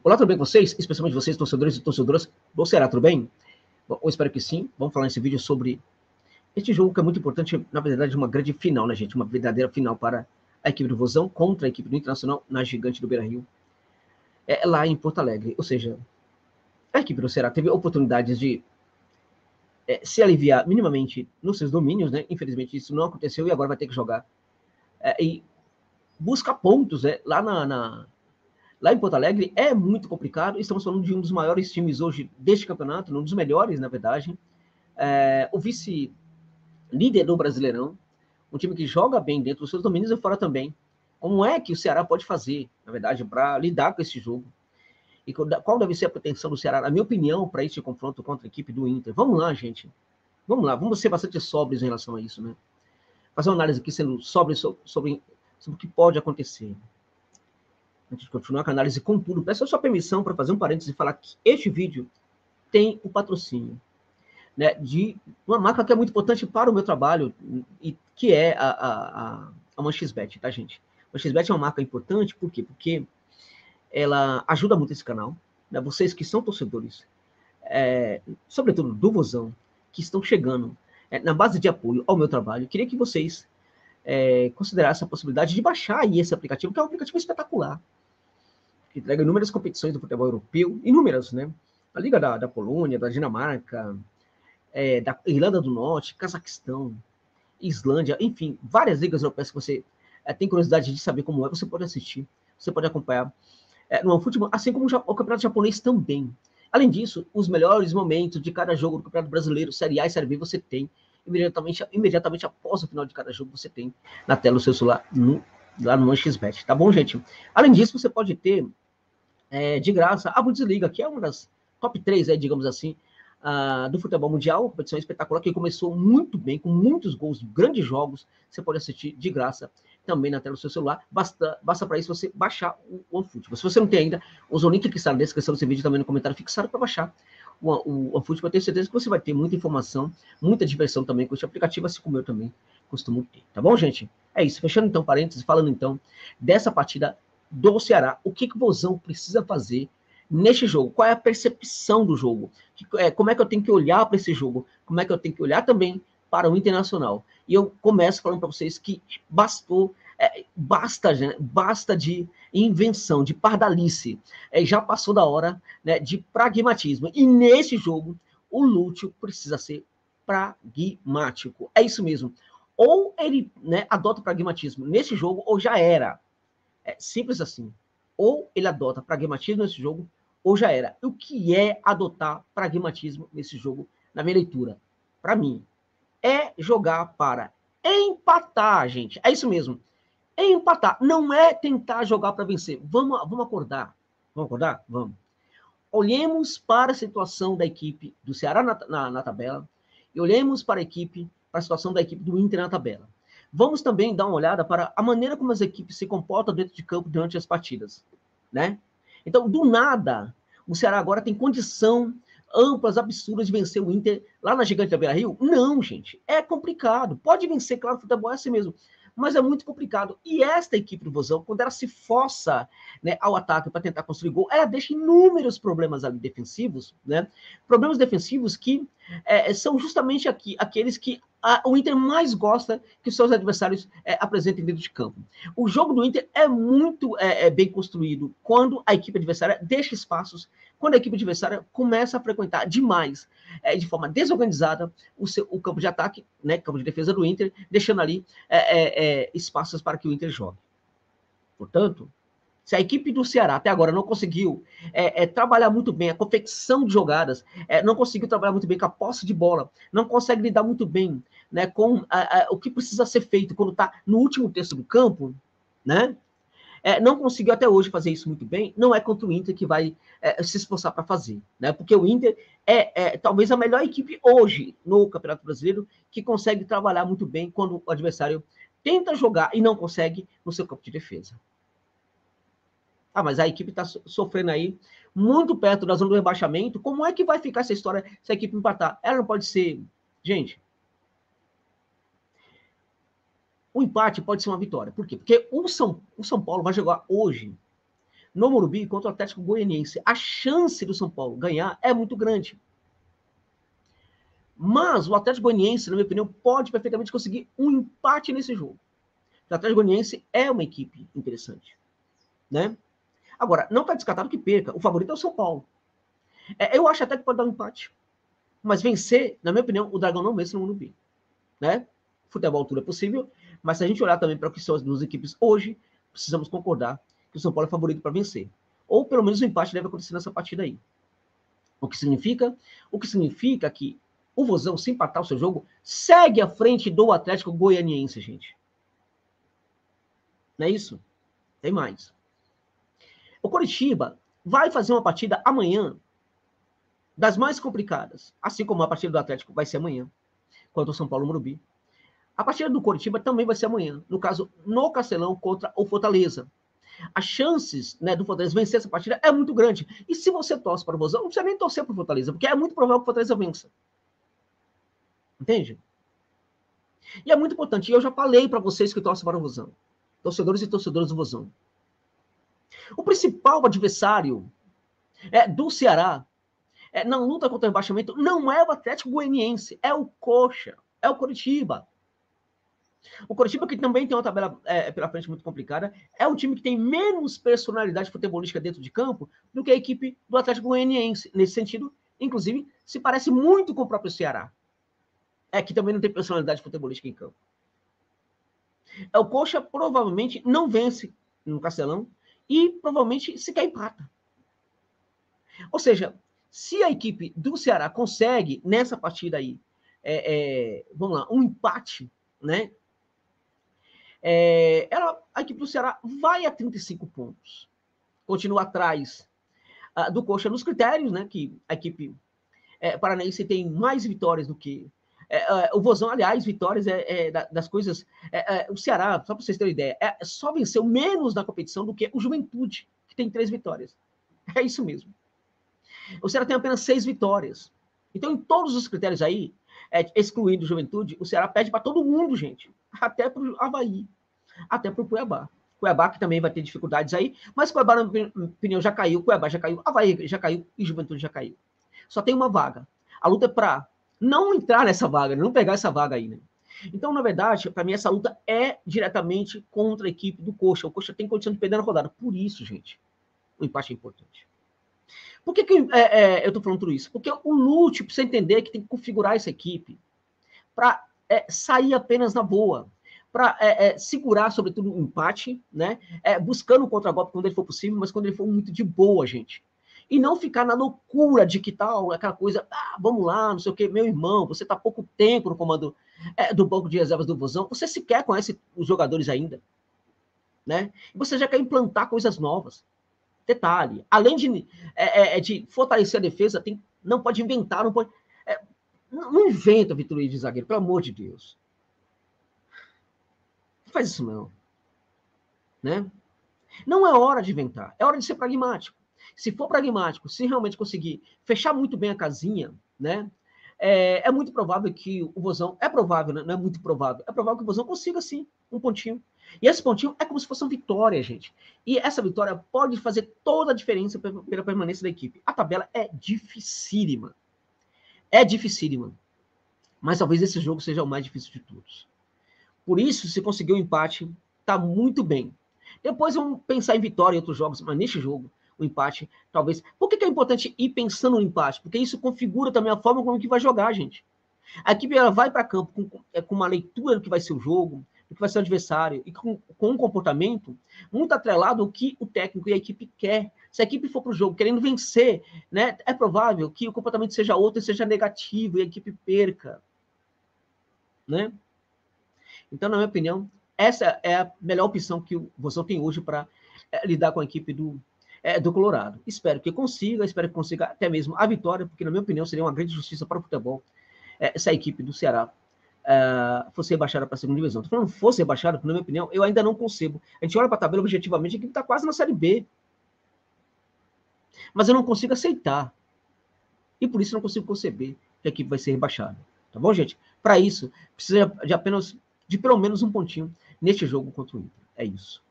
Olá, tudo bem com vocês? Especialmente vocês, torcedores e torcedoras do Ceará, tudo bem? Bom, eu espero que sim. Vamos falar nesse vídeo sobre este jogo que é muito importante, na verdade, uma grande final, né, gente? Uma verdadeira final para a equipe do Vozão contra a equipe do Internacional na Gigante do Beira-Rio, lá em Porto Alegre. Ou seja, a equipe do Ceará teve oportunidades de se aliviar minimamente nos seus domínios, né? Infelizmente isso não aconteceu e agora vai ter que jogar e buscar pontos lá em Porto Alegre é muito complicado. Estamos falando de um dos maiores times hoje deste campeonato, um dos melhores, na verdade. O vice-líder do Brasileirão, um time que joga bem dentro dos seus domínios e fora também. Como é que o Ceará pode fazer, na verdade, para lidar com esse jogo? E qual deve ser a pretensão do Ceará, na minha opinião, para esse confronto contra a equipe do Inter? Vamos lá, gente. Vamos lá, vamos ser bastante sóbrios em relação a isso, né? Fazer uma análise aqui sendo sóbrio sobre o que pode acontecer. Antes de continuar com a análise com tudo, peço a sua permissão para fazer um parênteses e falar que este vídeo tem o patrocínio, né, de uma marca que é muito importante para o meu trabalho, e que é a OneXBet, tá, gente? A OneXBet é uma marca importante, por quê? Porque ela ajuda muito esse canal, né? Vocês que são torcedores, sobretudo do Vozão, que estão chegando na base de apoio ao meu trabalho, queria que vocês considerassem a possibilidade de baixar aí esse aplicativo, que é um aplicativo espetacular, que entrega inúmeras competições do futebol europeu, inúmeras, né? A Liga da Polônia, da Dinamarca, da Irlanda do Norte, Cazaquistão, Islândia, enfim, várias ligas europeias que você tem curiosidade de saber como é, você pode assistir, você pode acompanhar no OneFootball, assim como o campeonato japonês também. Além disso, os melhores momentos de cada jogo do Campeonato Brasileiro, Série A e Série B, você tem imediatamente após o final de cada jogo, você tem na tela do seu celular, lá no OneXBet, tá bom, gente? Além disso, você pode ter de graça a Bundesliga, que é uma das top 3, digamos assim, do futebol mundial, uma competição espetacular que começou muito bem, com muitos gols, grandes jogos, você pode assistir de graça também na tela do seu celular, basta para isso você baixar o OneFootball. Se você não tem ainda, usa o link que está na descrição desse vídeo, também no comentário fixado para baixar o OneFootball. Eu tenho certeza que você vai ter muita informação, muita diversão também com esse aplicativo, assim como eu também costumo ter, tá bom, gente? É isso, fechando então parênteses, falando então dessa partida do Ceará, o que o Vozão precisa fazer neste jogo, qual é a percepção do jogo, como é que eu tenho que olhar para esse jogo, como é que eu tenho que olhar também para o Internacional. E eu começo falando para vocês que basta de invenção, de pardalice, já passou da hora, né, de pragmatismo, e nesse jogo o Lúcio precisa ser pragmático, é isso mesmo, ou ele, né, adota o pragmatismo nesse jogo, ou já era. Simples assim. Ou ele adota pragmatismo nesse jogo, ou já era. O que é adotar pragmatismo nesse jogo, na minha leitura? Para mim, é jogar para empatar, gente. É isso mesmo. É empatar. Não é tentar jogar para vencer. Vamos acordar. Vamos acordar? Vamos. Olhemos para a situação da equipe do Ceará na tabela e olhemos para a situação da equipe do Inter na tabela. Vamos também dar uma olhada para a maneira como as equipes se comportam dentro de campo durante as partidas, né? Então, do nada, o Ceará agora tem condição amplas, absurdas de vencer o Inter lá na Gigante da Beira-Rio? Não, gente, é complicado. Pode vencer, claro, o futebol é assim mesmo, mas é muito complicado. E esta equipe do Vozão, quando ela se força, né, ao ataque para tentar construir gol, ela deixa inúmeros problemas ali defensivos, né? Problemas defensivos que são justamente aqueles que o Inter mais gosta que os seus adversários apresentem dentro de campo. O jogo do Inter é muito bem construído quando a equipe adversária deixa espaços, quando a equipe adversária começa a frequentar demais, de forma desorganizada, o campo de ataque, né, campo de defesa do Inter, deixando ali espaços para que o Inter jogue. Portanto, se a equipe do Ceará até agora não conseguiu trabalhar muito bem a confecção de jogadas, não conseguiu trabalhar muito bem com a posse de bola, não consegue lidar muito bem, né, com o que precisa ser feito quando está no último terço do campo, né? Não conseguiu até hoje fazer isso muito bem, não é contra o Inter que vai se esforçar para fazer, né? Porque o Inter talvez a melhor equipe hoje no Campeonato Brasileiro que consegue trabalhar muito bem quando o adversário tenta jogar e não consegue no seu campo de defesa. Mas a equipe está sofrendo aí, muito perto da zona do rebaixamento. Como é que vai ficar essa história se a equipe empatar? Ela não pode ser... Gente, o empate pode ser uma vitória. Por quê? Porque o São Paulo vai jogar hoje no Morumbi contra o Atlético Goianiense. A chance do São Paulo ganhar é muito grande. Mas o Atlético Goianiense, na minha opinião, pode perfeitamente conseguir um empate nesse jogo. O Atlético Goianiense é uma equipe interessante, né? Agora, não está descartado que perca. O favorito é o São Paulo. Eu acho até que pode dar um empate. Mas vencer, na minha opinião, o Dragão não vence no Morumbi, né? Futebol tudo é possível, mas se a gente olhar também para o que são as duas equipes hoje, precisamos concordar que o São Paulo é favorito para vencer. Ou pelo menos o empate deve acontecer nessa partida aí. O que significa? O que significa que o Vozão, se empatar o seu jogo, segue à frente do Atlético Goianiense, gente. Não é isso? Tem mais. O Coritiba vai fazer uma partida amanhã das mais complicadas, assim como a partida do Atlético vai ser amanhã, contra o São Paulo Morumbi. A partida do Coritiba também vai ser amanhã, no caso, no Castelão contra o Fortaleza. As chances, né, do Fortaleza vencer essa partida é muito grande. E se você torce para o Vozão, não precisa nem torcer para o Fortaleza, porque é muito provável que o Fortaleza vença. Entende? E é muito importante, e eu já falei para vocês que torcem para o Vozão, torcedores e torcedoras do Vozão. O principal adversário do Ceará na luta contra o rebaixamento não é o Atlético Goianiense, é o Coxa, é o Coritiba. O Coritiba, que também tem uma tabela pela frente muito complicada, é um time que tem menos personalidade futebolística dentro de campo do que a equipe do Atlético Goianiense. Nesse sentido, inclusive, se parece muito com o próprio Ceará. Que também não tem personalidade futebolística em campo. O Coxa provavelmente não vence no Castelão e provavelmente sequer empata. Ou seja, se a equipe do Ceará consegue, nessa partida aí, vamos lá, um empate, né? A equipe do Ceará vai a 35 pontos. Continua atrás do Coxa nos critérios, né? Que a equipe paranaense tem mais vitórias do que o Vozão, aliás, vitórias das coisas. O Ceará, só para vocês terem ideia, só venceu menos na competição do que o Juventude, que tem 3 vitórias. É isso mesmo. O Ceará tem apenas 6 vitórias. Então, em todos os critérios aí, excluindo o Juventude, o Ceará perde para todo mundo, gente. Até para o Avaí, até para o Cuiabá. Cuiabá que também vai ter dificuldades aí, mas Cuiabá, na minha opinião, já caiu, Cuiabá já caiu, Avaí já caiu e Juventude já caiu. Só tem uma vaga. A luta é para não entrar nessa vaga, não pegar essa vaga aí, né? Então, na verdade, para mim, essa luta é diretamente contra a equipe do Coxa. O Coxa tem condição de perder na rodada. Por isso, gente, o empate é importante. Por que eu estou falando tudo isso? Porque o Lúcio precisa entender que tem que configurar essa equipe para sair apenas na boa, para segurar, sobretudo, um empate, né? Buscando o contra-golpe quando ele for possível, mas quando ele for muito de boa, gente. E não ficar na loucura de que tal, aquela coisa, vamos lá, não sei o quê, meu irmão, você está há pouco tempo no comando do banco de reservas do Vozão, você sequer conhece os jogadores ainda, né? E você já quer implantar coisas novas. Detalhe, além de fortalecer a defesa, não pode inventar, não pode... não inventa vitória de zagueiro, pelo amor de Deus. Não faz isso não. Né? Não é hora de inventar, é hora de ser pragmático. Se for pragmático, se realmente conseguir fechar muito bem a casinha, né? É muito provável que o Vozão... É provável, né? Não é muito provável. É provável que o Vozão consiga, sim, um pontinho. E esse pontinho é como se fosse uma vitória, gente. E essa vitória pode fazer toda a diferença pela permanência da equipe. A tabela é dificílima. É dificílima. Mas talvez esse jogo seja o mais difícil de todos. Por isso, se conseguir um empate, tá muito bem. Depois vamos pensar em vitória em outros jogos, mas neste jogo, o empate, talvez... Por que é importante ir pensando no empate? Porque isso configura também a forma como que vai jogar, gente. A equipe ela vai para campo com uma leitura do que vai ser o jogo, do que vai ser o adversário, e com um comportamento muito atrelado ao que o técnico e a equipe quer. Se a equipe for para o jogo querendo vencer, né, é provável que o comportamento seja outro e seja negativo, e a equipe perca. Né? Então, na minha opinião, essa é a melhor opção que o Vozão tem hoje para lidar com a equipe do Colorado. Espero que consiga até mesmo a vitória, porque, na minha opinião, seria uma grande justiça para o futebol essa equipe do Ceará fosse rebaixada para a segunda divisão. Estou falando fosse rebaixada, porque, na minha opinião, eu ainda não concebo. A gente olha para a tabela objetivamente, a equipe está quase na Série B. Mas eu não consigo aceitar. E por isso não consigo conceber que a equipe vai ser rebaixada. Tá bom, gente? Para isso, precisa de pelo menos um pontinho neste jogo contra o Inter. É isso.